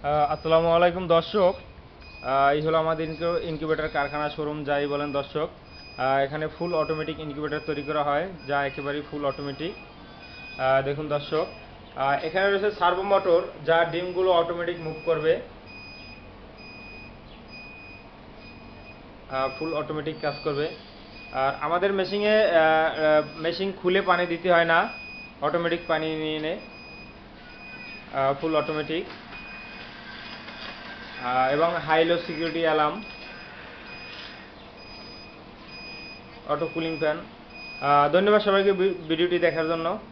আসসালামু আলাইকুম দর্শক। এই হলো আমাদের ইনকিউবেটর কারখানা শোরুম যাই বলেন দর্শক। এখানে ফুল অটোমেটিক ইনকিউবেটর তৈরি করা হয়, যা একেবারেই ফুল অটোমেটিক। দেখুন দর্শক, এখানে রয়েছে সার্ভো মোটর, যা ডিমগুলো অটোমেটিক মুভ করবে। ফুল অটোমেটিক কাজ করবে। আর আমাদের মেশিনে মেশিন খুলে পানি দিতে হয় না, অটোমেটিক পানি নিয়ে নেয়, ফুল অটোমেটিক। এবং high low security alarm, auto cooling fan. ধন্যবাদ সবাইকে ভিডিওটি দেখার জন্য।